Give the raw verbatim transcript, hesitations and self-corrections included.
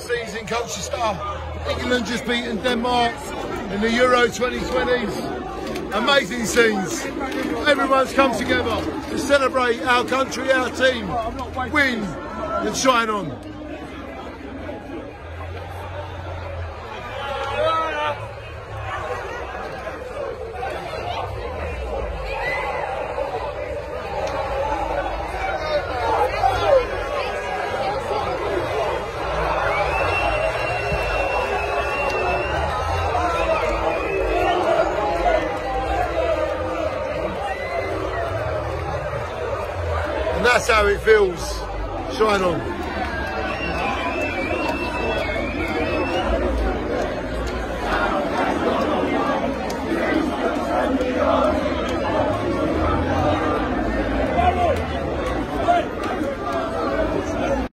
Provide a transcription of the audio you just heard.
scenes in Colchester. England just beaten Denmark in the Euro twenty twenty. Amazing scenes. Everyone's come together to celebrate our country, our team, win and shine on. And that's how it feels. Shine on.